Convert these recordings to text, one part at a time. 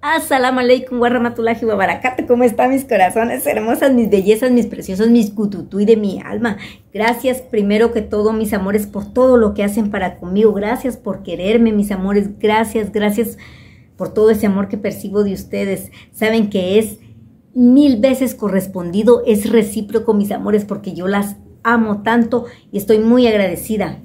Assalamu alaikum warahmatullahi wabarakatuh. ¿Cómo están mis corazones hermosas, mis bellezas, mis preciosos, mis cututuy de mi alma? Gracias primero que todo, mis amores, por todo lo que hacen para conmigo. Gracias por quererme, mis amores. Gracias por todo ese amor que percibo de ustedes. Saben que es 1000 veces correspondido, es recíproco, mis amores, porque yo las amo tanto y estoy muy agradecida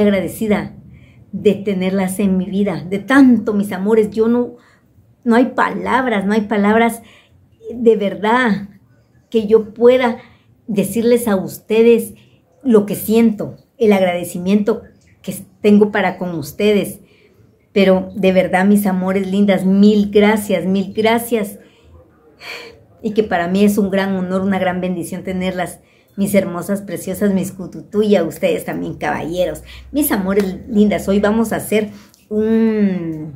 de tenerlas en mi vida, de tanto, mis amores. Yo no hay palabras de verdad que yo pueda decirles a ustedes lo que siento, el agradecimiento que tengo para con ustedes. Pero de verdad, mis amores lindas, mil gracias. Y que para mí es un gran honor, una gran bendición tenerlas, mis hermosas, preciosas, mis cututuy, a ustedes también, caballeros. Mis amores lindas, hoy vamos a hacer un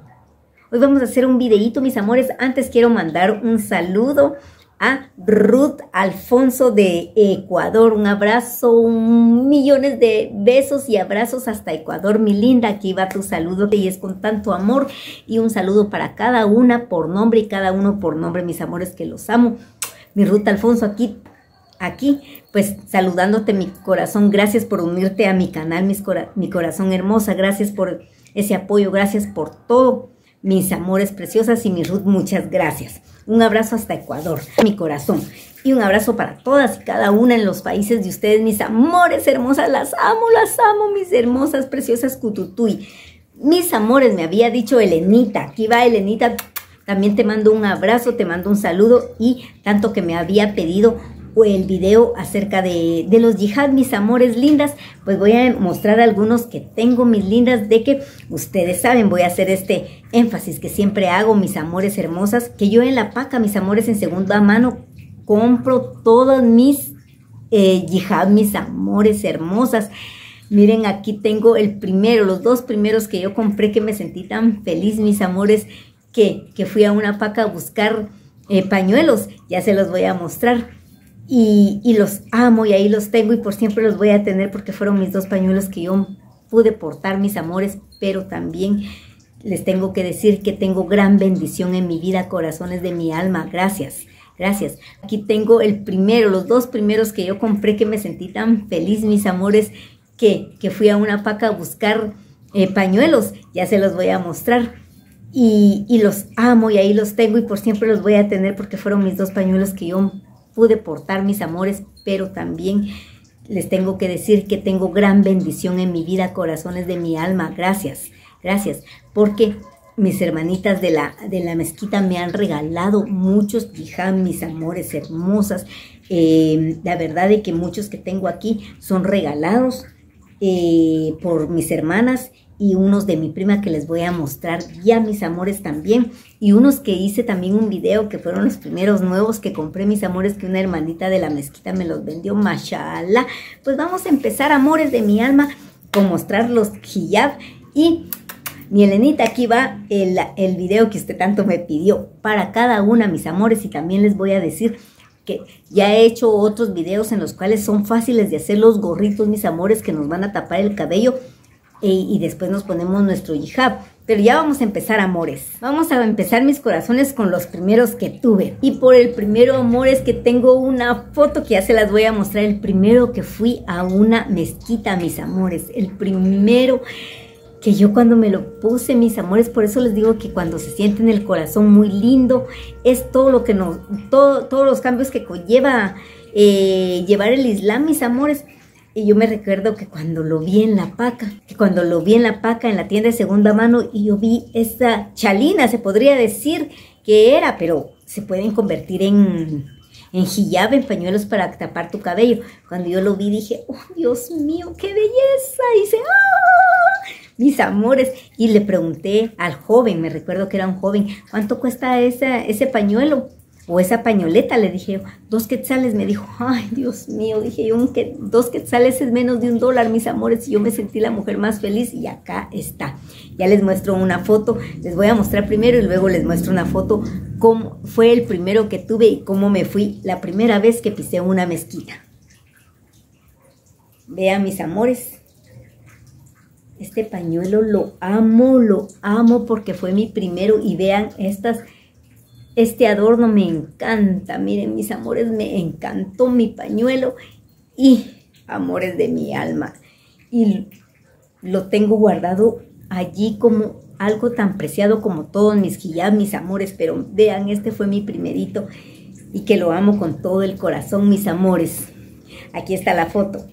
videíto, mis amores. Antes quiero mandar un saludo a Ruth Alfonso de Ecuador. Un abrazo, millones de besos y abrazos hasta Ecuador, mi linda. Aquí va tu saludo y es con tanto amor. Y un saludo para cada una por nombre y cada uno por nombre, mis amores, que los amo. Mi Ruth Alfonso, aquí, pues saludándote, mi corazón. Gracias por unirte a mi canal, mi corazón hermosa. Gracias por ese apoyo, gracias por todo. Mis amores preciosas y mi Ruth, muchas gracias. Un abrazo hasta Ecuador, mi corazón. Y un abrazo para todas y cada una en los países de ustedes, mis amores hermosas. Las amo, mis hermosas, preciosas cututuy. Mis amores, me había dicho Elenita. Aquí va Elenita. También te mando un abrazo, te mando un saludo. Y tanto que me había pedido el video acerca de los yihad, mis amores lindas, pues voy a mostrar algunos que tengo, mis lindas, de que ustedes saben, voy a hacer este énfasis que siempre hago, mis amores hermosas, que yo en la paca, mis amores, en segunda mano, compro todos mis yihad, mis amores hermosas. Miren, aquí tengo los dos primeros que yo compré, que me sentí tan feliz, mis amores, que fui a una paca a buscar pañuelos. Ya se los voy a mostrar. Y los amo y ahí los tengo y por siempre los voy a tener porque fueron mis dos pañuelos que yo pude portar, mis amores. Pero también les tengo que decir que tengo gran bendición en mi vida, corazones de mi alma. Gracias. Aquí tengo los dos primeros que yo compré, que me sentí tan feliz, mis amores, que fui a una paca a buscar pañuelos. Ya se los voy a mostrar. Y los amo y ahí los tengo y por siempre los voy a tener porque fueron mis dos pañuelos que yo pude portar, mis amores. Pero también les tengo que decir que tengo gran bendición en mi vida, corazones de mi alma. Gracias, porque mis hermanitas de la mezquita me han regalado muchos yihad, mis amores hermosas. La verdad es que muchos que tengo aquí son regalados por mis hermanas, y unos de mi prima que les voy a mostrar ya, mis amores, también. Y unos que hice también un video, que fueron los primeros nuevos que compré, mis amores, que una hermanita de la mezquita me los vendió, mashallah. Pues vamos a empezar, amores de mi alma, con mostrar los hijab. Y mi Elenita, aquí va el video que usted tanto me pidió para cada una, mis amores. Y también les voy a decir que ya he hecho otros videos en los cuales son fáciles de hacer los gorritos, mis amores, que nos van a tapar el cabello. Y después nos ponemos nuestro hijab. Pero ya vamos a empezar, amores. Vamos a empezar, mis corazones, con los primeros que tuve. Y por el primero, amores, que tengo una foto que ya se las voy a mostrar. El primero que fui a una mezquita, mis amores. El primero que yo cuando me lo puse, mis amores, por eso les digo que cuando se siente en el corazón muy lindo, es todo lo que todos los cambios que conlleva llevar el Islam, mis amores. Y yo me recuerdo que cuando lo vi en la paca, en la tienda de segunda mano, y yo vi esa chalina, se podría decir que era, pero se pueden convertir en hijab, en pañuelos para tapar tu cabello. Cuando yo lo vi dije, oh Dios mío, qué belleza. Y dice, ¡ah! Mis amores. Y le pregunté al joven, me recuerdo que era un joven, ¿cuánto cuesta ese pañuelo? O esa pañoleta, le dije yo, 2 quetzales, me dijo. Ay, Dios mío, dije yo, 2 quetzales es menos de $1, mis amores, y yo me sentí la mujer más feliz, y acá está. Ya les muestro una foto, les voy a mostrar primero y luego les muestro una foto, cómo fue el primero que tuve y cómo me fui la primera vez que pisé una mezquita. Vean, mis amores, este pañuelo lo amo porque fue mi primero, y vean estas Este adorno me encanta, miren mis amores, me encantó mi pañuelo y amores de mi alma. Y lo tengo guardado allí como algo tan preciado como todos mis hijab, mis amores. Pero vean, este fue mi primerito y que lo amo con todo el corazón, mis amores. Aquí está la foto.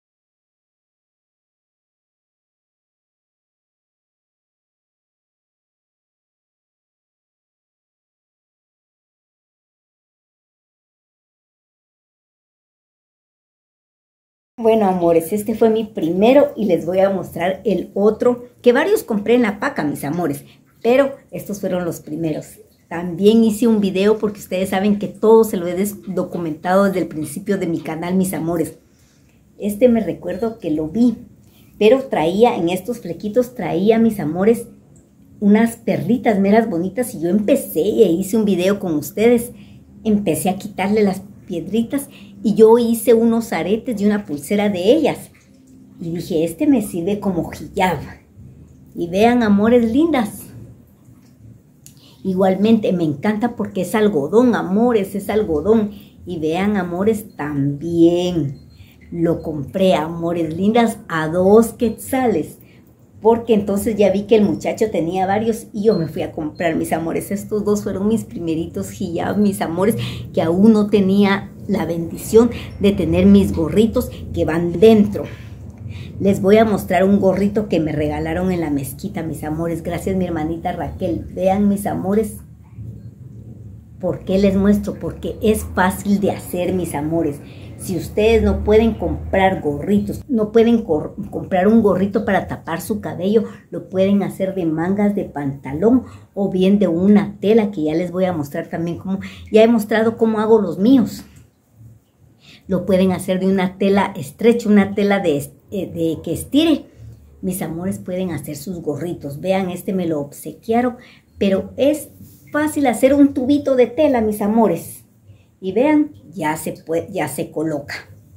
Bueno, amores, este fue mi primero y les voy a mostrar el otro, que varios compré en la paca, mis amores, pero estos fueron los primeros. También hice un video porque ustedes saben que todo se lo he documentado desde el principio de mi canal, mis amores. Este me recuerdo que lo vi, pero traía, en estos flequitos, traía, mis amores, unas perlitas meras bonitas y yo empecé e hice un video con ustedes. Empecé a quitarle las piedritas y yo hice unos aretes y una pulsera de ellas. Y dije, este me sirve como hijab. Y vean, amores lindas. Igualmente me encanta porque es algodón, amores, es algodón. Y vean, amores, también lo compré, amores lindas, a 2 quetzales. Porque entonces ya vi que el muchacho tenía varios y yo me fui a comprar, mis amores. Estos dos fueron mis primeritos hijab, mis amores, que aún no tenía la bendición de tener mis gorritos que van dentro. Les voy a mostrar un gorrito que me regalaron en la mezquita, mis amores. Gracias, mi hermanita Raquel. Vean, mis amores. ¿Por qué les muestro? Porque es fácil de hacer, mis amores. Si ustedes no pueden comprar gorritos, no pueden comprar un gorrito para tapar su cabello, lo pueden hacer de mangas de pantalón o bien de una tela, que ya les voy a mostrar también cómo. Ya he mostrado cómo hago los míos. Lo pueden hacer de una tela estrecha, una tela de que estire. Mis amores, pueden hacer sus gorritos. Vean, este me lo obsequiaron, pero es fácil hacer un tubito de tela, mis amores. Y vean, ya se coloca.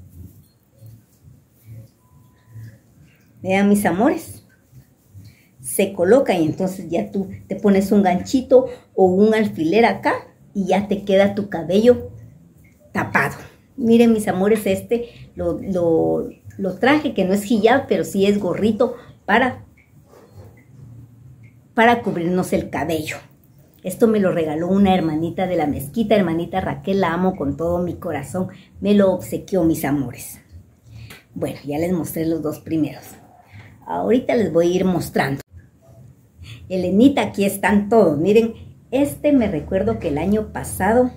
Vean, mis amores. Se coloca y entonces ya tú te pones un ganchito o un alfiler acá y ya te queda tu cabello tapado. Miren, mis amores, este lo traje, que no es hijab, pero sí es gorrito para cubrirnos el cabello. Esto me lo regaló una hermanita de la mezquita, hermanita Raquel, la amo con todo mi corazón. Me lo obsequió, mis amores. Bueno, ya les mostré los dos primeros. Ahorita les voy a ir mostrando. Elenita, aquí están todos. Miren, este me recuerdo que el año pasado,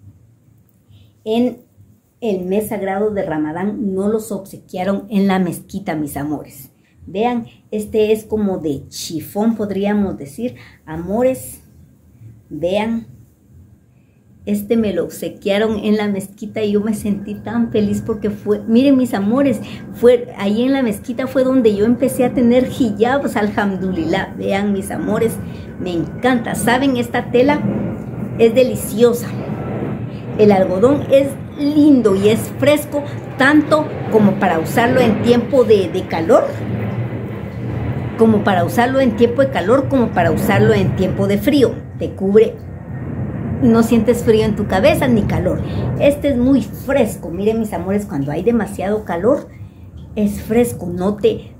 en el mes sagrado de Ramadán, no los obsequiaron en la mezquita, mis amores. Vean, este es como de chifón, podríamos decir, amores. Vean, este me lo obsequiaron en la mezquita y yo me sentí tan feliz porque fue, miren, mis amores, ahí en la mezquita fue donde yo empecé a tener hijabs, alhamdulillah. Vean, mis amores, me encanta. ¿Saben? Esta tela es deliciosa. El algodón es lindo y es fresco, tanto como para usarlo en tiempo de calor, como para usarlo en tiempo de calor, como para usarlo en tiempo de frío. Te cubre, no sientes frío en tu cabeza ni calor. Este es muy fresco. Miren, mis amores, cuando hay demasiado calor, es fresco, no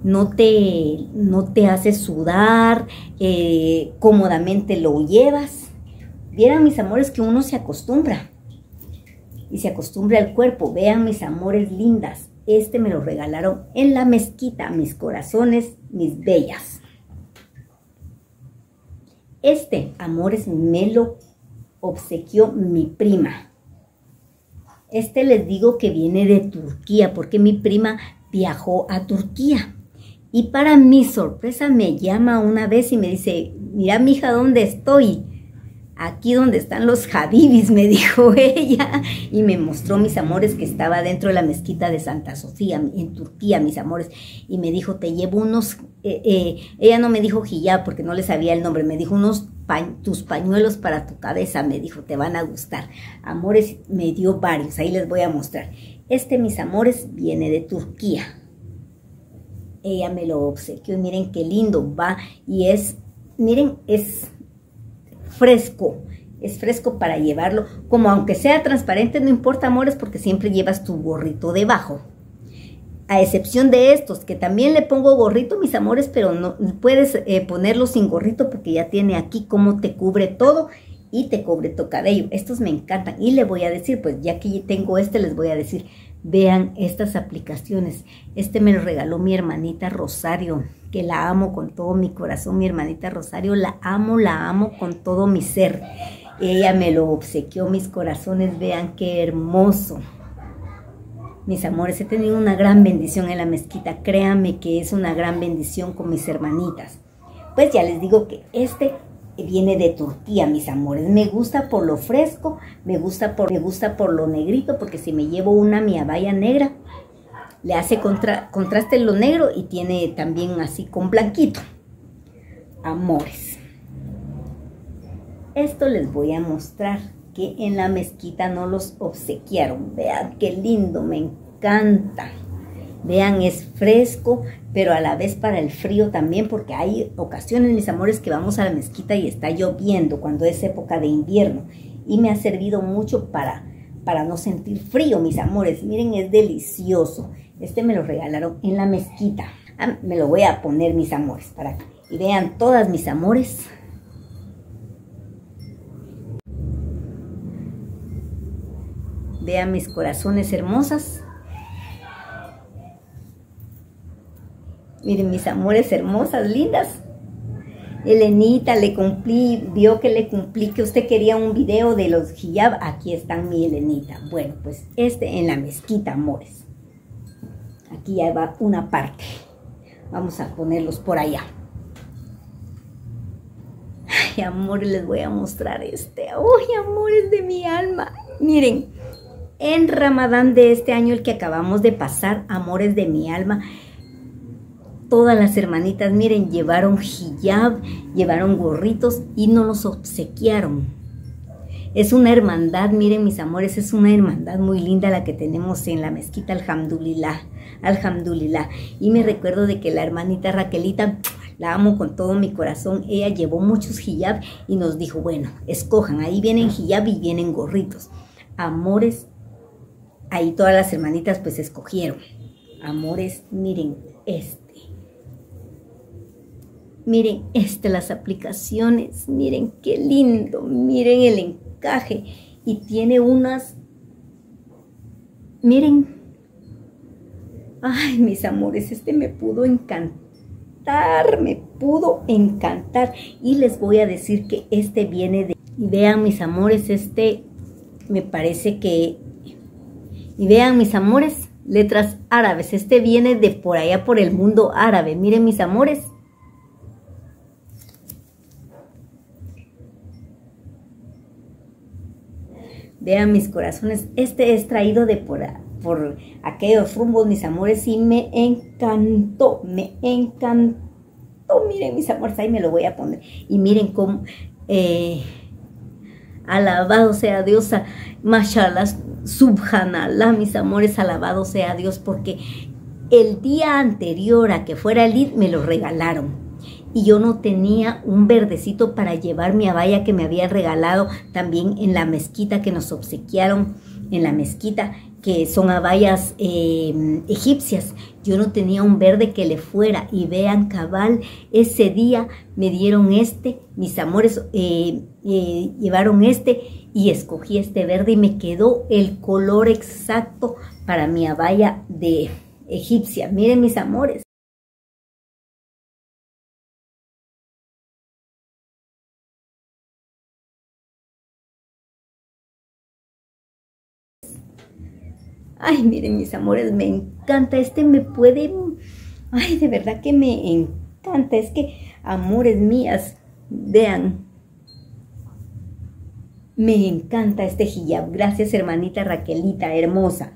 te hace sudar, cómodamente lo llevas. Vieran, mis amores, que uno se acostumbra y se acostumbra al cuerpo. Vean, mis amores lindas, este me lo regalaron en la mezquita, mis corazones, mis bellas. Este, amores, me lo obsequió mi prima. Este les digo que viene de Turquía, porque mi prima viajó a Turquía. Y para mi sorpresa me llama una vez y me dice, mira, mija, ¿dónde estoy? Aquí donde están los habibis, me dijo ella. Y me mostró, mis amores, que estaba dentro de la mezquita de Santa Sofía, en Turquía, mis amores. Y me dijo, te llevo unos, ella no me dijo hijab porque no le sabía el nombre, me dijo tus pañuelos para tu cabeza, me dijo, te van a gustar. Amores, me dio varios, ahí les voy a mostrar. Este, mis amores, viene de Turquía. Ella me lo obsequió y miren qué lindo va. Y es, miren, es fresco Es fresco para llevarlo, como aunque sea transparente, no importa, amores, porque siempre llevas tu gorrito debajo. A excepción de estos, que también le pongo gorrito, mis amores, pero no puedes ponerlo sin gorrito porque ya tiene aquí cómo te cubre todo y te cubre tu cabello. Estos me encantan y le voy a decir, pues ya que tengo les voy a decir, vean estas aplicaciones. Este me lo regaló mi hermanita Rosario, que la amo con todo mi corazón. Mi hermanita Rosario, la amo con todo mi ser. Ella me lo obsequió, mis corazones, vean qué hermoso. Mis amores, he tenido una gran bendición en la mezquita. Créanme que es una gran bendición con mis hermanitas. Pues ya les digo que este viene de Turquía, mis amores. Me gusta por lo fresco, me gusta por lo negrito, porque si me llevo una mi abaya negra, le hace contraste en lo negro y tiene también así con blanquito. Amores, esto les voy a mostrar que en la mezquita no los obsequiaron. Vean qué lindo, me encanta. Vean, es fresco, pero a la vez para el frío también, porque hay ocasiones, mis amores, que vamos a la mezquita y está lloviendo cuando es época de invierno. Y me ha servido mucho para no sentir frío, mis amores. Miren, es delicioso. Este me lo regalaron en la mezquita. Me lo voy a poner, mis amores, para que y vean todas, mis amores. Vean mis corazones hermosas. Miren mis amores hermosas, lindas. Elenita, vio que le cumplí, que usted quería un video de los hijab. Aquí están mi Elenita. Bueno, pues en la mezquita, amores. Aquí ya va una parte. Vamos a ponerlos por allá. Ay, amores, les voy a mostrar este. Ay, amores de mi alma. Miren, en Ramadán de este año, el que acabamos de pasar, amores de mi alma, todas las hermanitas, miren, llevaron hijab, llevaron gorritos y nos los obsequiaron. Es una hermandad, miren mis amores, es una hermandad muy linda la que tenemos en la mezquita, alhamdulillah, alhamdulillah. Y me recuerdo de que la hermanita Raquelita, la amo con todo mi corazón, ella llevó muchos hijab y nos dijo, bueno, escojan, ahí vienen hijab y vienen gorritos. Amores, ahí todas las hermanitas pues escogieron. Amores, miren miren las aplicaciones, miren qué lindo, miren el encaje y tiene unas, miren, ay mis amores, me pudo encantar, y les voy a decir que viene de, y vean mis amores, me parece que, y vean mis amores, letras árabes, viene de por allá por el mundo árabe, miren mis amores. Vean mis corazones, es traído de por aquellos rumbos, mis amores, y me encantó, miren mis amores, ahí me lo voy a poner, y miren cómo, alabado sea Dios, mashallah, subhanallah, mis amores, alabado sea Dios, porque el día anterior a que fuera el Eid me lo regalaron. Y yo no tenía un verdecito para llevar mi abaya que me habían regalado también en la mezquita, que nos obsequiaron en la mezquita, que son abayas egipcias. Yo no tenía un verde que le fuera, y vean cabal, ese día me dieron mis amores llevaron y escogí este verde y me quedó el color exacto para mi abaya de egipcia. Miren mis amores. Ay, miren mis amores, me encanta, me puede, ay, de verdad que me encanta, es que, amores mías, vean, me encanta este hijab, gracias hermanita Raquelita, hermosa.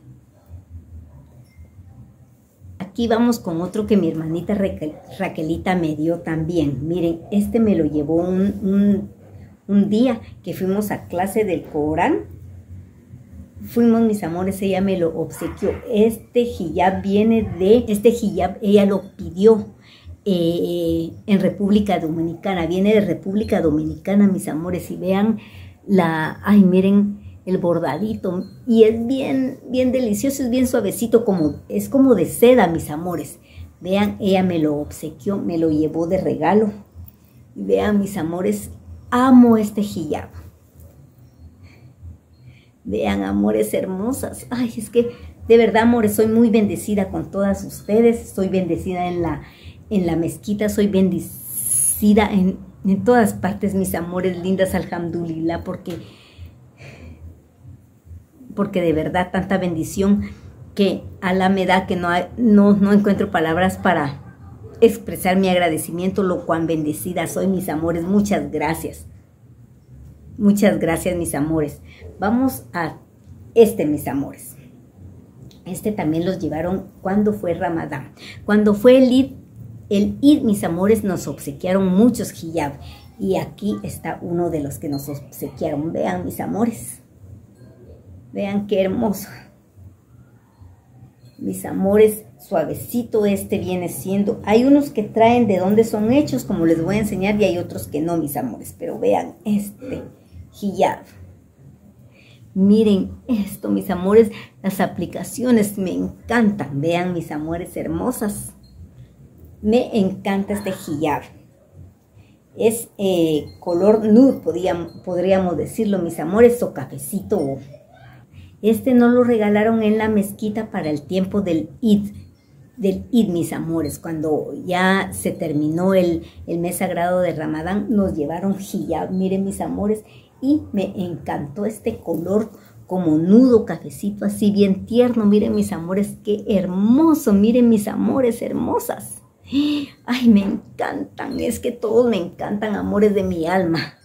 Aquí vamos con otro que mi hermanita Raquelita me dio también, miren, me lo llevó un día que fuimos a clase del Corán. Fuimos, mis amores, ella me lo obsequió. Hijab viene hijab ella lo pidió en República Dominicana. Viene de República Dominicana, mis amores. Y vean Ay, miren el bordadito. Y es bien, bien delicioso, es bien suavecito, es como de seda, mis amores. Vean, ella me lo obsequió, me lo llevó de regalo. Vean, mis amores, amo este hijab. Vean, amores hermosas. Ay, es que de verdad, amores, soy muy bendecida con todas ustedes. Estoy bendecida en la mezquita, soy bendecida en todas partes, mis amores lindas, alhamdulillah, porque de verdad tanta bendición que Alá me da que no encuentro palabras para expresar mi agradecimiento, lo cual bendecida soy, mis amores. Muchas gracias. Muchas gracias, mis amores. Vamos a mis amores. También los llevaron cuando fue Ramadán. Cuando fue el Eid, mis amores, nos obsequiaron muchos hijab. Y aquí está uno de los que nos obsequiaron. Vean, mis amores. Vean qué hermoso. Mis amores, suavecito viene siendo. Hay unos que traen de dónde son hechos, como les voy a enseñar, y hay otros que no, mis amores. Pero vean hijab. Miren esto, mis amores, las aplicaciones me encantan. Vean, mis amores hermosas. Me encanta este hijab. Es color nude, podríamos decirlo, mis amores, o cafecito. No lo regalaron en la mezquita para el tiempo del Eid, mis amores. Cuando ya se terminó el mes sagrado de Ramadán, nos llevaron hijab. Miren, mis amores, y me encantó este color como nudo, cafecito, así bien tierno. Miren, mis amores, qué hermoso. Miren, mis amores hermosas. Ay, me encantan. Es que todos me encantan, amores de mi alma.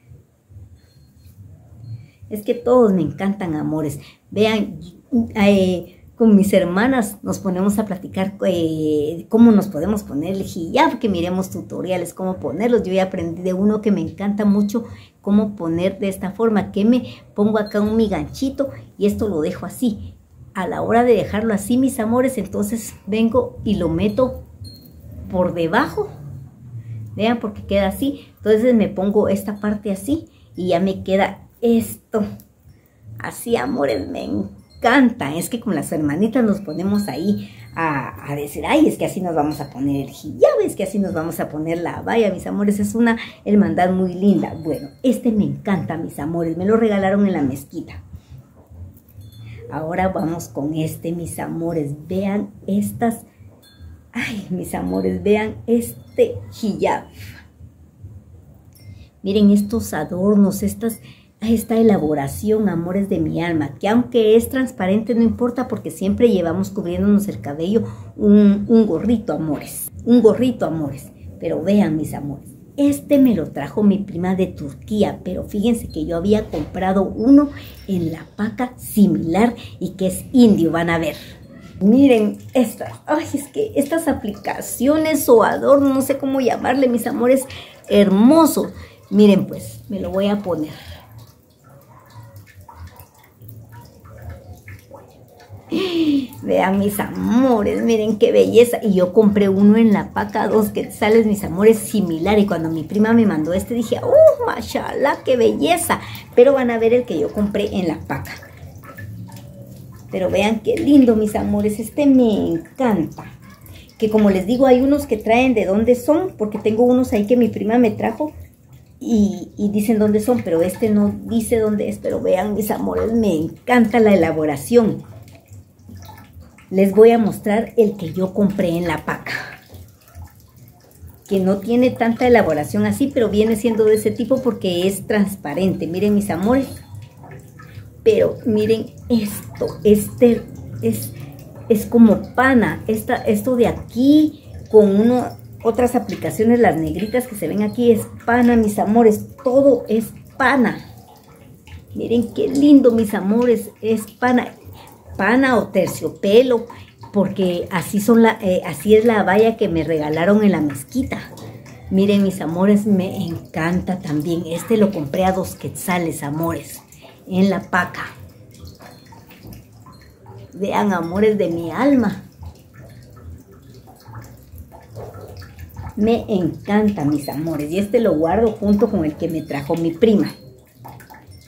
Es que todos me encantan, amores. Vean, con mis hermanas nos ponemos a platicar cómo nos podemos poner el hijab, que miremos tutoriales, cómo ponerlos. Yo ya aprendí de uno que me encanta mucho cómo poner de esta forma, que me pongo acá mi ganchito y esto lo dejo así. A la hora de dejarlo así, mis amores, entonces vengo y lo meto por debajo. Vean, porque queda así. Entonces me pongo esta parte así y ya me queda esto. Así, amores, me encanta. Es que con las hermanitas nos ponemos ahí a decir, ay, es que así nos vamos a poner el hijab, es que así nos vamos a poner la abaya, mis amores. Es una hermandad muy linda. Bueno, me encanta, mis amores. Me lo regalaron en la mezquita. Ahora vamos con mis amores. Vean estas. Ay, mis amores, vean este hijab. Miren estos adornos, esta elaboración, amores de mi alma, que aunque es transparente no importa, porque siempre llevamos cubriéndonos el cabello un gorrito, amores. Un gorrito, amores. Pero vean, mis amores, me lo trajo mi prima de Turquía, pero fíjense que yo había comprado uno en la paca similar y que es indio, van a ver. Miren estas, ay, es que estas aplicaciones o adornos, no sé cómo llamarle, mis amores, hermosos. Miren, pues, me lo voy a poner. Vean, mis amores, miren qué belleza. Y yo compré uno en la paca, 2 quetzales, mis amores, similar. Y cuando mi prima me mandó dije, mashallah, qué belleza. Pero van a ver el que yo compré en la paca. Pero vean qué lindo, mis amores. Me encanta. Que como les digo, hay unos que traen de dónde son, porque tengo unos ahí que mi prima me trajo y dicen dónde son, pero no dice dónde es. Pero vean, mis amores, me encanta la elaboración. Les voy a mostrar el que yo compré en la paca, que no tiene tanta elaboración así, pero viene siendo de ese tipo porque es transparente. Miren, mis amores. Pero miren esto, es como pana, esto de aquí con otras aplicaciones, las negritas que se ven aquí, es pana, mis amores, todo es pana. Miren qué lindo, mis amores, es pana o terciopelo, porque así es la abaya que me regalaron en la mezquita. Miren, mis amores, me encanta también. Lo compré a 2 quetzales, amores, en la paca. Vean, amores de mi alma. Me encanta, mis amores. Y lo guardo junto con el que me trajo mi prima.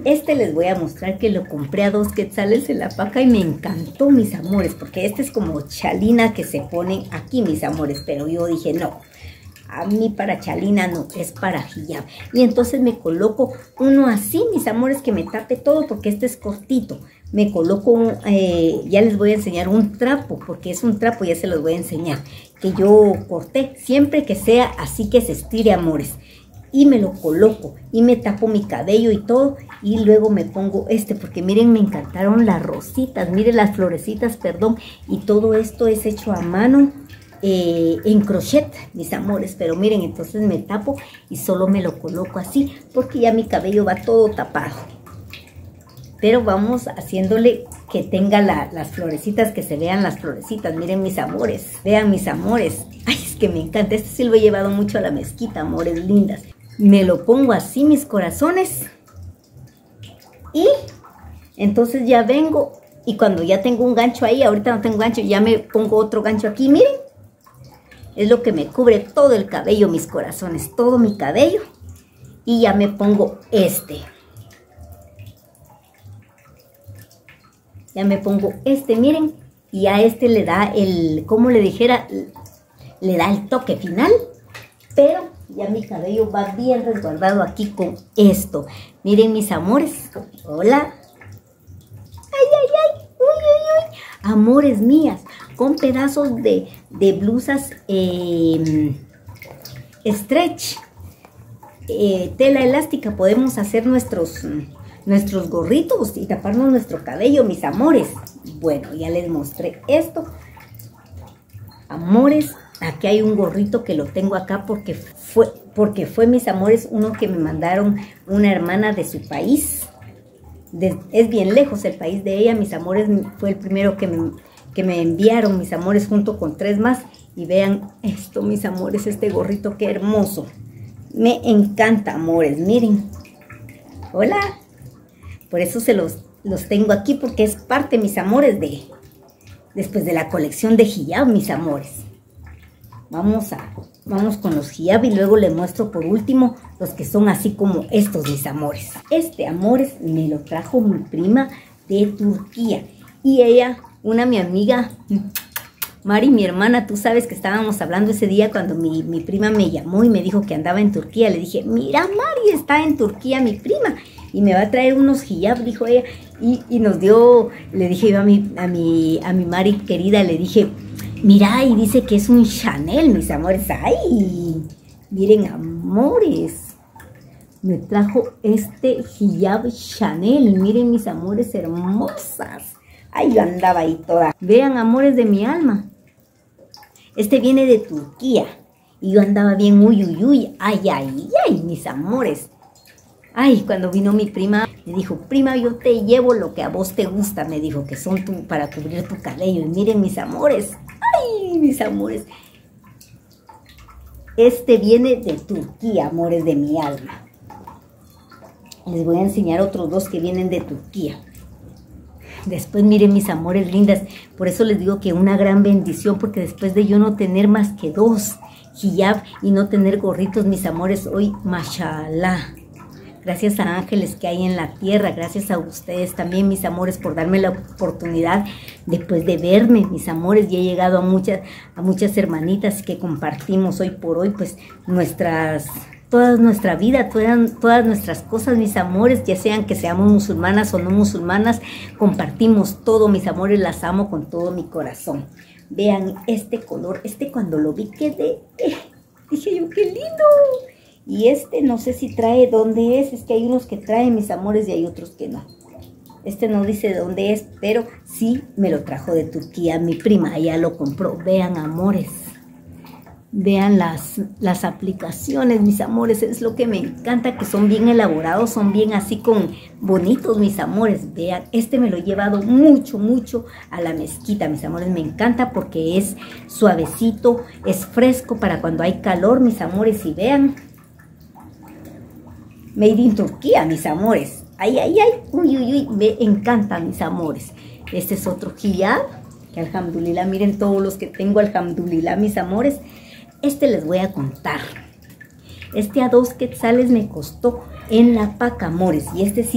Este les voy a mostrar que lo compré a 2 quetzales en la paca y me encantó, mis amores, porque este es como chalina que se pone aquí, mis amores, pero yo dije no, a mí para chalina no, es para hijab. Y entonces me coloco uno así, mis amores, que me tape todo porque este es cortito. Me coloco, ya les voy a enseñar un trapo, porque es un trapo, ya se los voy a enseñar, que yo corté, siempre que sea así que se estire, amores. Y me lo coloco y me tapo mi cabello y todo, y luego me pongo este, porque miren, me encantaron las rositas, miren las florecitas, perdón, y todo esto es hecho a mano en crochet, mis amores, pero miren, entonces me tapo y solo me lo coloco así, porque ya mi cabello va todo tapado. Pero vamos haciéndole que tenga las florecitas, que se vean las florecitas. Miren, mis amores, vean, mis amores. Ay, es que me encanta. Este sí lo he llevado mucho a la mezquita, amores lindas. Me lo pongo así, mis corazones. Y entonces ya vengo. Y cuando ya tengo un gancho ahí, ahorita no tengo gancho, ya me pongo otro gancho aquí, miren. Es lo que me cubre todo el cabello, mis corazones. Todo mi cabello. Y ya me pongo este. Ya me pongo este, miren, y a este le da el, como le dijera, le da el toque final, pero ya mi cabello va bien resguardado aquí con esto. Miren, mis amores, hola. Ay, ay, ay, uy, uy, uy. Amores mías, con pedazos de blusas stretch, tela elástica, podemos hacer nuestros gorritos y taparnos nuestro cabello, mis amores. Bueno, ya les mostré esto. Amores, aquí hay un gorrito que lo tengo acá porque fue, mis amores, uno que me mandaron una hermana de su país. Es bien lejos el país de ella, mis amores, fue el primero que me enviaron, mis amores, junto con 3 más. Y vean esto, mis amores, este gorrito, qué hermoso. Me encanta, amores, miren. Hola. Por eso se los tengo aquí, porque es parte, mis amores, después de la colección de hijab, mis amores. Vamos con los hijab y luego les muestro por último los que son así como estos, mis amores. Este, amores, me lo trajo mi prima de Turquía. Y ella, mi amiga, Mari, mi hermana, tú sabes que estábamos hablando ese día cuando mi prima me llamó y me dijo que andaba en Turquía. Le dije, mira, Mari, está en Turquía mi prima. Y me va a traer unos hijab, dijo ella, y nos dio, le dije yo a mi Mari querida, le dije, mira, y dice que es un Chanel, mis amores. Ay, miren, amores, me trajo este hijab Chanel, miren, mis amores hermosas. Ay, yo andaba ahí toda. Vean, amores de mi alma, este viene de Turquía, y yo andaba bien uy, uy, uy, ay, ay, ay, mis amores. Ay, cuando vino mi prima, me dijo, prima, yo te llevo lo que a vos te gusta, me dijo, que son para cubrir tu cabello. Y miren, mis amores, ay, mis amores. Este viene de Turquía, amores de mi alma. Les voy a enseñar otros 2 que vienen de Turquía. Después, miren, mis amores lindas, por eso les digo que una gran bendición, porque después de yo no tener más que 2 hijab y no tener gorritos, mis amores, hoy, mashallah. Gracias a ángeles que hay en la tierra, gracias a ustedes también, mis amores, por darme la oportunidad después de verme, mis amores. Y he llegado a muchas hermanitas que compartimos hoy por hoy, pues, toda nuestra vida, todas nuestras cosas, mis amores, ya sean que seamos musulmanas o no musulmanas, compartimos todo, mis amores, las amo con todo mi corazón. Vean este color, cuando lo vi quedé, dije yo, qué lindo. Y este no sé si trae dónde es que hay unos que traen, mis amores, y hay otros que no. Este no dice dónde es, pero sí me lo trajo de Turquía. Mi prima ya lo compró. Vean, amores. Vean las aplicaciones, mis amores. Es lo que me encanta, que son bien elaborados, son bien así con bonitos, mis amores. Vean, este me lo he llevado mucho, mucho a la mezquita, mis amores. Me encanta porque es suavecito, es fresco para cuando hay calor, mis amores. Y vean, made in Turquía, mis amores. Ay, ay, ay, uy, uy, uy, me encanta, mis amores. Este es otro hijab, que alhamdulillah, miren todos los que tengo, alhamdulillah, mis amores. Este les voy a contar. Este a 2 quetzales me costó en la paca, amores. Y este sí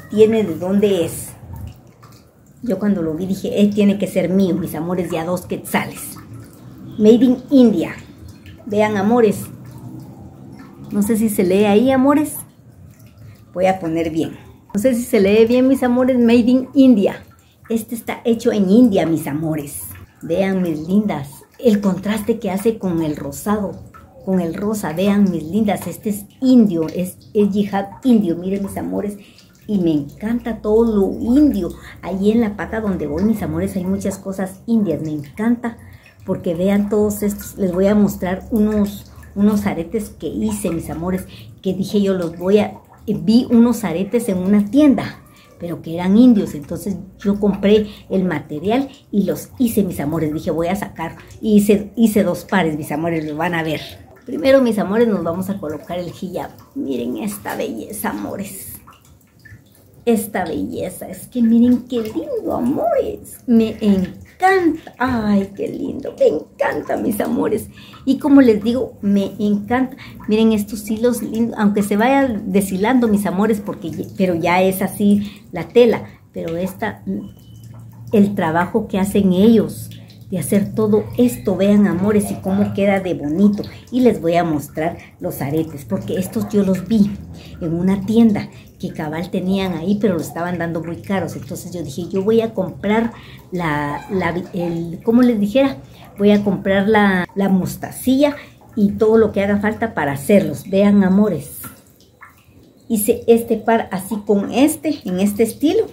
tiene de dónde es. Yo cuando lo vi dije, tiene que ser mío, mis amores, ya 2 quetzales. Made in India. Vean, amores. No sé si se lee ahí, amores. Voy a poner bien. No sé si se lee bien, mis amores. Made in India. Este está hecho en India, mis amores. Vean, mis lindas. El contraste que hace con el rosado. Con el rosa. Vean, mis lindas. Este es indio. Es yihad indio. Miren, mis amores. Y me encanta todo lo indio. Allí en la pata donde voy, mis amores, hay muchas cosas indias. Me encanta porque vean todos estos. Les voy a mostrar unos aretes que hice, mis amores. Que dije yo los voy a... Vi unos aretes en una tienda, pero que eran indios. Entonces yo compré el material y los hice, mis amores. Dije voy a sacar. Y hice 2 pares, mis amores. Los van a ver. Primero, mis amores, nos vamos a colocar el hijab. Miren esta belleza, amores. Esta belleza, es que miren qué lindo, amores, me encanta, ay, qué lindo, me encanta, mis amores, y como les digo, me encanta, miren estos hilos lindos, aunque se vaya deshilando, mis amores, pero ya es así la tela, pero el trabajo que hacen ellos, de hacer todo esto, vean, amores, y cómo queda de bonito, y les voy a mostrar los aretes, porque estos yo los vi en una tienda, que cabal tenían ahí, pero los estaban dando muy caros. Entonces yo dije, yo voy a comprar ¿cómo les dijera? Voy a comprar la mostacilla y todo lo que haga falta para hacerlos. Vean, amores. Hice este par así con en este estilo.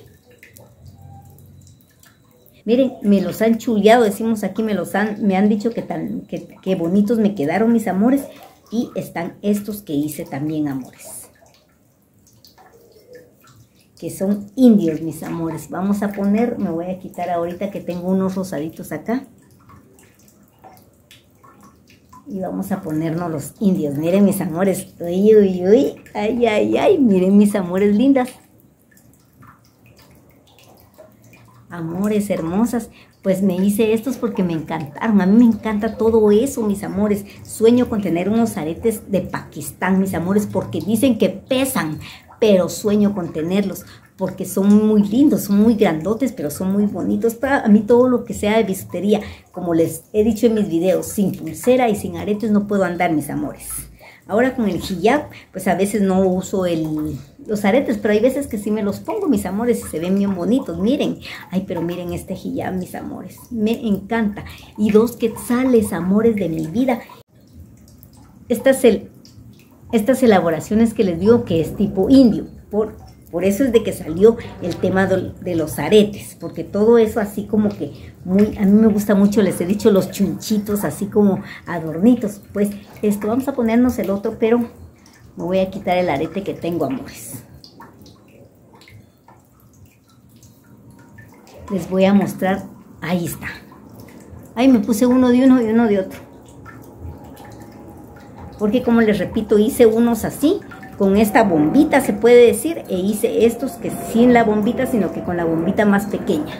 Miren, me los han chuleado, decimos aquí, me han dicho que bonitos me quedaron, mis amores. Y están estos que hice también, amores. Que son indios, mis amores. Vamos a poner, me voy a quitar ahorita que tengo unos rosaditos acá. Y vamos a ponernos los indios. Miren, mis amores. Uy, uy, uy. Ay, ay, ay. Miren, mis amores lindas. Amores hermosas. Pues me hice estos porque me encantaron. A mí me encanta todo eso, mis amores. Sueño con tener unos aretes de Pakistán, mis amores, porque dicen que pesan. Pero sueño con tenerlos porque son muy lindos, son muy grandotes, pero son muy bonitos. A mí todo lo que sea de bisutería, como les he dicho en mis videos, sin pulsera y sin aretes no puedo andar, mis amores. Ahora con el hijab, pues a veces no uso los aretes, pero hay veces que sí me los pongo, mis amores, y se ven bien bonitos. Miren, ay, pero miren este hijab, mis amores, me encanta. Y 2 quetzales, amores de mi vida. Estas elaboraciones que les digo que es tipo indio, por eso es de que salió el tema de los aretes, porque todo eso así como que a mí me gusta mucho, les he dicho, los chunchitos así como adornitos. Pues vamos a ponernos el otro, pero me voy a quitar el arete que tengo, amores. Les voy a mostrar, ahí está. Ahí me puse uno de uno y uno de otro. Porque como les repito, hice unos así, con esta bombita se puede decir, e hice estos que sin la bombita, sino que con la bombita más pequeña.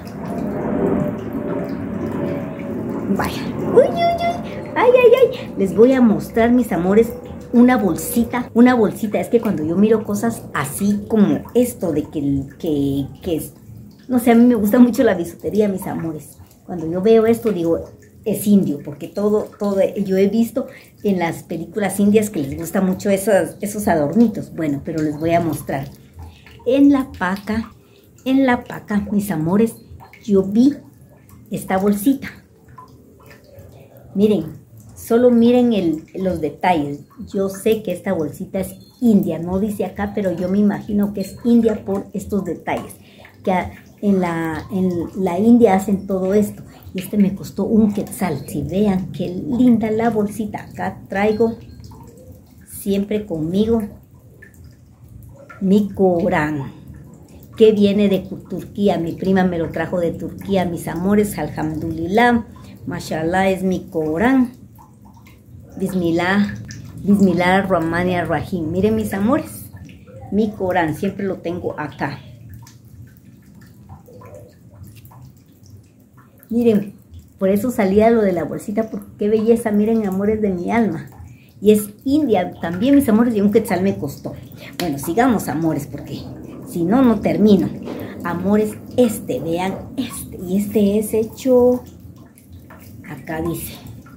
Vaya, uy, uy, uy, ay, ay, ay, les voy a mostrar, mis amores, una bolsita, es que cuando yo miro cosas así como esto, de que no sé, a mí me gusta mucho la bisutería, mis amores. Cuando yo veo esto digo, es indio, porque todo, yo he visto en las películas indias que les gusta mucho esos adornitos. Bueno, pero les voy a mostrar. En la paca, mis amores, yo vi esta bolsita. Miren, solo miren los detalles. Yo sé que esta bolsita es india, no dice acá, pero yo me imagino que es india por estos detalles. Que en la India hacen todo esto. Y este me costó 1 quetzal. Si vean qué linda la bolsita. Acá traigo siempre conmigo mi Corán, que viene de Turquía. Mi prima me lo trajo de Turquía, mis amores. Alhamdulillah, mashallah, es mi Corán. Bismillah, Bismillah Rahman Rahim. Miren, mis amores, mi Corán siempre lo tengo acá. Miren, por eso salía lo de la bolsita, porque qué belleza, miren, amores de mi alma. Y es india también, mis amores, y 1 quetzal me costó. Bueno, sigamos, amores, porque Si no, no termino. Amores, vean este. Y este es hecho, acá dice,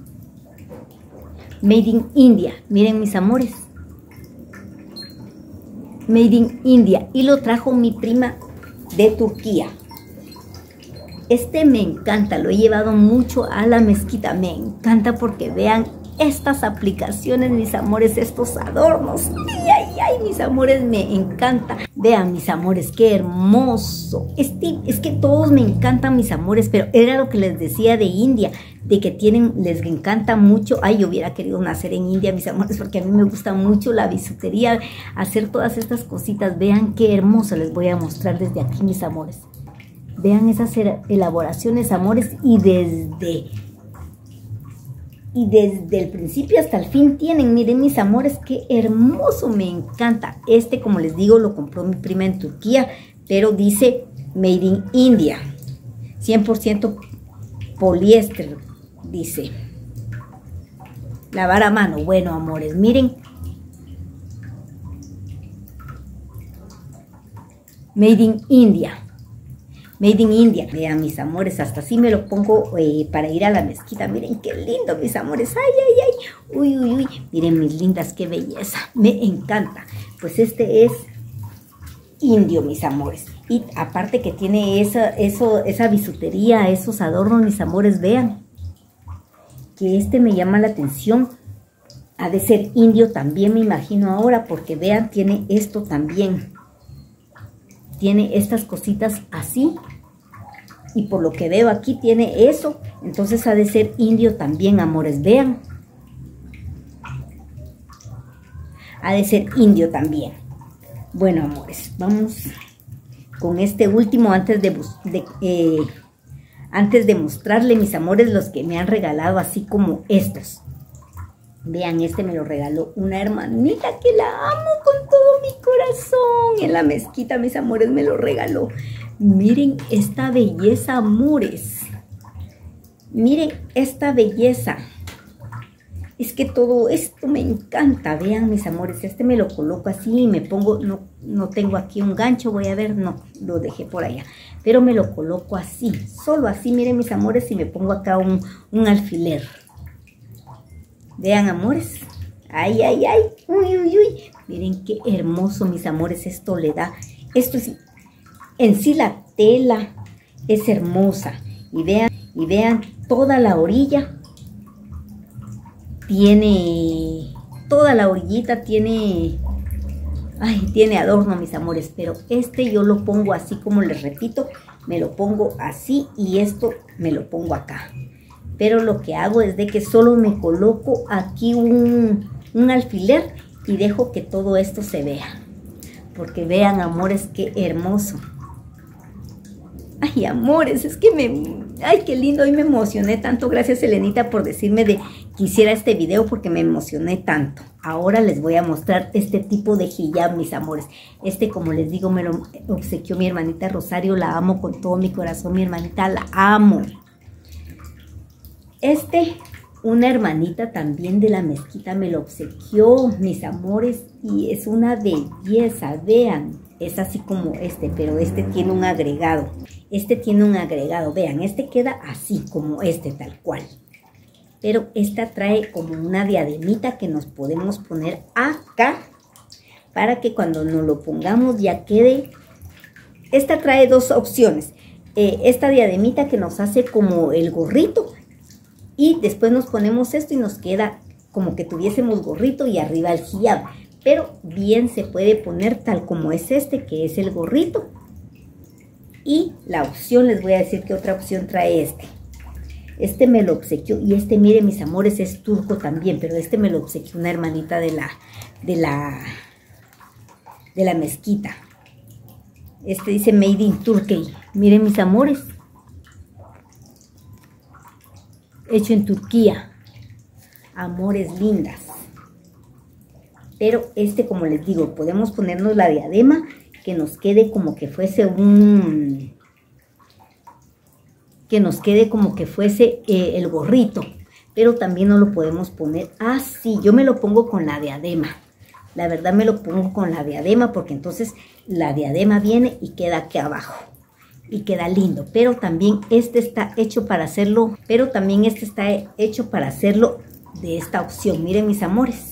Made in India. Miren mis amores. Made in India. Y lo trajo mi prima de Turquía. Este me encanta, lo he llevado mucho a la mezquita. Me encanta porque vean estas aplicaciones, mis amores, estos adornos. Ay, ay, ay, mis amores, me encanta. Vean, mis amores, qué hermoso. Es que todos me encantan, mis amores, pero era lo que les decía de India, de que les encanta mucho. Ay, yo hubiera querido nacer en India, mis amores, porque a mí me gusta mucho la bisutería, hacer todas estas cositas. Vean qué hermoso, les voy a mostrar desde aquí, mis amores. Vean esas elaboraciones, amores, y desde el principio hasta el fin tienen. Miren, mis amores, qué hermoso, me encanta. Como les digo, lo compró mi prima en Turquía, pero dice Made in India. 100% poliéster, dice. Lavar a mano. Bueno, amores, miren. Made in India. Made in India. Vean, mis amores, hasta así me lo pongo para ir a la mezquita. Miren qué lindo, mis amores. Ay, ay, ay. Uy, uy, uy. Miren, mis lindas, qué belleza. Me encanta. Pues este es indio, mis amores. Y aparte que tiene esa bisutería, esos adornos, mis amores, vean. Que me llama la atención. Ha de ser indio también, me imagino ahora, porque vean, tiene esto también. Tiene estas cositas así. Y por lo que veo aquí tiene eso. Entonces ha de ser indio también, amores. Vean. Ha de ser indio también. Bueno, amores, vamos con este último antes de mostrarle, mis amores, los que me han regalado así como estos. Vean, me lo regaló una hermanita que la amo con todo mi corazón. En la mezquita, mis amores, me lo regaló. Miren esta belleza, amores. Miren esta belleza. Es que todo esto me encanta. Vean, mis amores, me lo coloco así y me pongo, no tengo aquí un gancho, voy a ver, no, lo dejé por allá. Pero me lo coloco así, solo así, miren, mis amores, y me pongo acá un alfiler. Vean, amores. Ay, ay, ay. Uy, uy, uy. Miren qué hermoso, mis amores. Esto le da. Esto es. En sí la tela es hermosa. Y vean toda la orilla. Tiene. Toda la orillita tiene. Ay, tiene adorno, mis amores. Pero yo lo pongo así como les repito. Me lo pongo así y esto me lo pongo acá. Pero lo que hago es de que solo me coloco aquí un alfiler y dejo que todo esto se vea. Porque vean, amores, qué hermoso. Ay, amores, es que ay, qué lindo. Hoy me emocioné tanto. Gracias, Elenita, por decirme que hiciera este video porque me emocioné tanto. Ahora les voy a mostrar este tipo de hijab, mis amores. Como les digo, me lo obsequió mi hermanita Rosario. La amo con todo mi corazón, mi hermanita, la amo. Una hermanita también de la mezquita me lo obsequió, mis amores, y es una belleza, vean, es así como pero tiene un agregado, tiene un agregado, vean, queda así como tal cual, pero trae como una diademita que nos podemos poner acá, para que cuando nos lo pongamos ya quede, trae dos opciones, esta diademita que nos hace como el gorrito, y después nos ponemos esto y nos queda como que tuviésemos gorrito y arriba el hijab. Pero bien se puede poner tal como es que es el gorrito. Y la opción, les voy a decir qué otra opción trae me lo obsequió. Y miren, mis amores, es turco también. Pero me lo obsequió una hermanita de la mezquita. Dice Made in Turkey. Miren, mis amores. Hecho en Turquía. Amores, lindas. Pero como les digo, podemos ponernos la diadema que nos quede como que fuese el gorrito. Pero también nos lo podemos poner así. Yo me lo pongo con la diadema. La verdad me lo pongo con la diadema porque entonces la diadema viene y queda aquí abajo. Y queda lindo, pero también este está hecho para hacerlo, de esta opción. Miren, mis amores.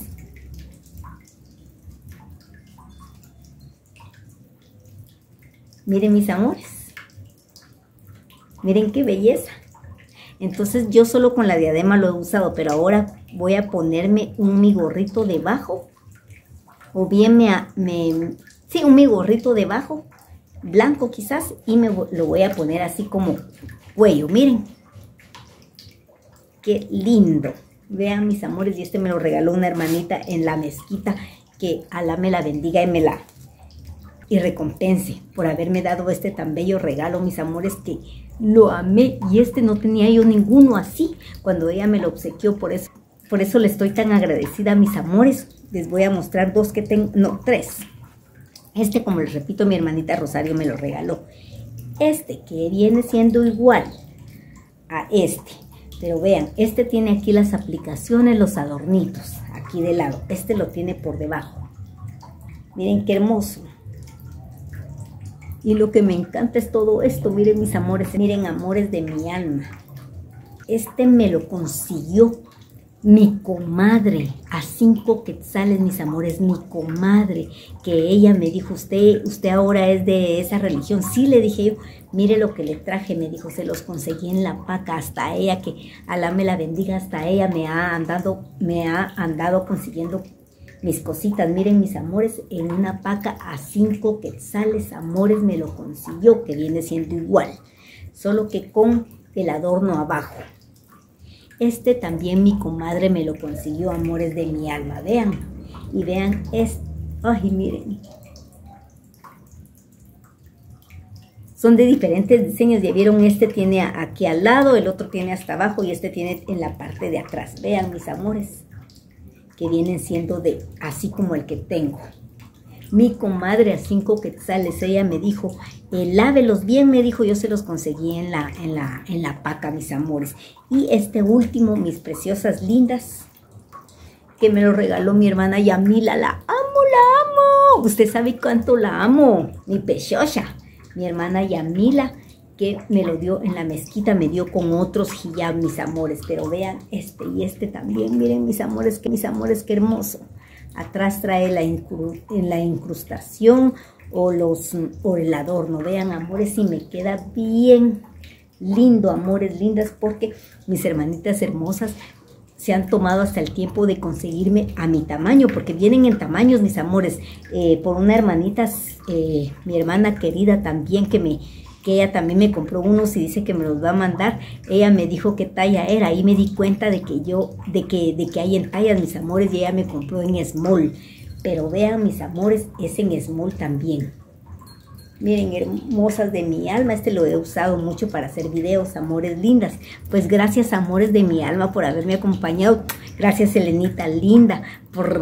Miren, mis amores. Miren qué belleza. Entonces yo solo con la diadema lo he usado, pero ahora voy a ponerme mi gorrito debajo. O bien un gorrito debajo, blanco quizás, y lo voy a poner así como cuello. Miren. Qué lindo. Vean, mis amores, y este me lo regaló una hermanita en la mezquita. Que Alá me la bendiga y recompense por haberme dado este tan bello regalo, mis amores, que lo amé. Y no tenía yo ninguno así cuando ella me lo obsequió. Por eso le estoy tan agradecida, mis amores. Les voy a mostrar dos que tengo, no, tres. Como les repito, mi hermanita Rosario me lo regaló. Que viene siendo igual a pero vean, tiene aquí las aplicaciones, los adornitos, aquí de lado. Lo tiene por debajo. Miren qué hermoso. Y lo que me encanta es todo esto. Miren, mis amores, miren, amores de mi alma. Me lo consiguió mi comadre a 5 quetzales, mis amores. Mi comadre, que ella me dijo, usted ahora es de esa religión. Sí, le dije yo, mire lo que le traje. Me dijo, se los conseguí en la paca. Hasta ella, que Alá me la bendiga, hasta ella me ha andado consiguiendo mis cositas. Miren, mis amores, en una paca a 5 quetzales, amores, me lo consiguió, que viene siendo igual, solo que con el adorno abajo. También mi comadre me lo consiguió, amores de mi alma. Vean, y vean ay, miren. Son de diferentes diseños. Ya vieron, tiene aquí al lado, el otro tiene hasta abajo y tiene en la parte de atrás. Vean, mis amores, que vienen siendo así como el que tengo. Mi comadre a 5 quetzales, ella me dijo, lávelos bien, me dijo, yo se los conseguí en la paca, mis amores. Y último, mis preciosas lindas, que me lo regaló mi hermana Yamila. La amo. Usted sabe cuánto la amo, mi pechocha. Mi hermana Yamila, que me lo dio en la mezquita, me dio con otros hijab, mis amores. Pero vean, y también, miren, mis amores, qué hermoso. Atrás trae la incrustación o el adorno. Vean, amores, y me queda bien lindo, amores, lindas, porque mis hermanitas hermosas se han tomado hasta el tiempo de conseguirme a mi tamaño, porque vienen en tamaños, mis amores. Por una hermanita, mi hermana querida también, que ella también me compró unos y dice que me los va a mandar. Ella me dijo qué talla era. Ahí me di cuenta de que hay en tallas, mis amores, y ella me compró en small. Pero vean, mis amores, es en small también. Miren, hermosas de mi alma, lo he usado mucho para hacer videos, amores lindas. Pues gracias, amores de mi alma, por haberme acompañado. Gracias, Elenita linda, por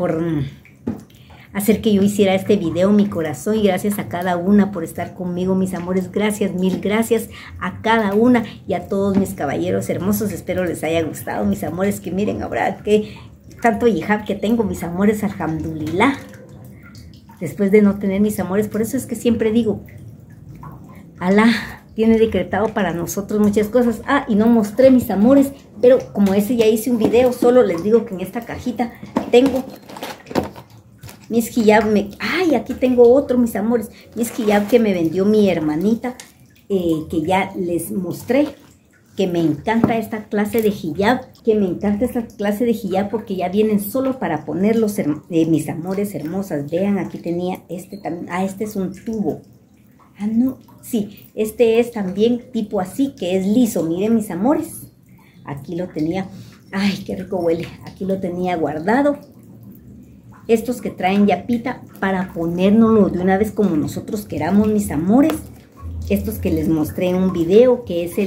hacer que yo hiciera este video, mi corazón. Y gracias a cada una por estar conmigo, mis amores. Gracias, mil gracias a cada una y a todos mis caballeros hermosos. Espero les haya gustado, mis amores. Que miren ahora que tanto hijab que tengo, mis amores, alhamdulillah. Después de no tener, mis amores, por eso es que siempre digo, Alá tiene decretado para nosotros muchas cosas. Y no mostré, mis amores, pero como ya hice un video, solo les digo que en esta cajita tengo mis hijab. Aquí tengo otro, mis amores, mis hijab que me vendió mi hermanita, que ya les mostré, que me encanta esta clase de hijab, porque ya vienen solo para ponerlos, mis amores hermosas. Vean, aquí tenía también. Este es un tubo. No, sí, es también tipo así, que es liso. Miren, mis amores, aquí lo tenía. Ay, qué rico huele. Aquí lo tenía guardado. Estos que traen yapita para ponérnoslo de una vez como nosotros queramos, mis amores. Estos que les mostré en un video, que es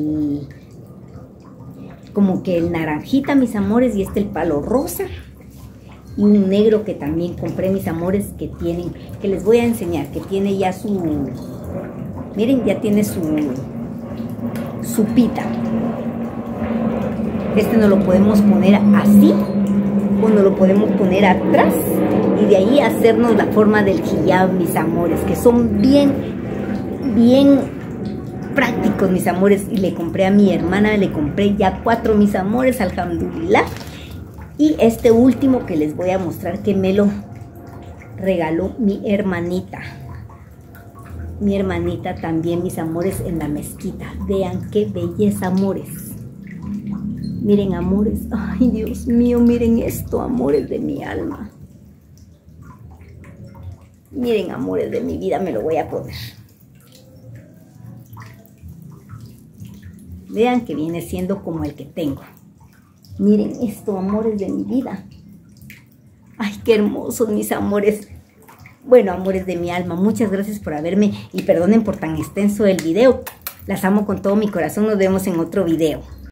como que el naranjita, mis amores, y el palo rosa. Y un negro que también compré, mis amores, que les voy a enseñar, que tiene ya miren, ya tiene su pita. No lo podemos poner así o nos lo podemos poner atrás y de ahí hacernos la forma del hijab, mis amores, que son bien prácticos, mis amores. Y le compré a mi hermana, le compré ya 4, mis amores, alhamdulillah. Y este último que les voy a mostrar, que me lo regaló mi hermanita. Mi hermanita también, mis amores, en la mezquita. Vean qué belleza, amores. Miren, amores. Ay, Dios mío, miren esto, amores de mi alma. Miren, amores de mi vida, me lo voy a poner. Vean que viene siendo como el que tengo. Miren esto, amores de mi vida. Ay, qué hermosos, mis amores. Bueno, amores de mi alma, muchas gracias por haberme, y perdonen por tan extenso el video. Las amo con todo mi corazón. Nos vemos en otro video.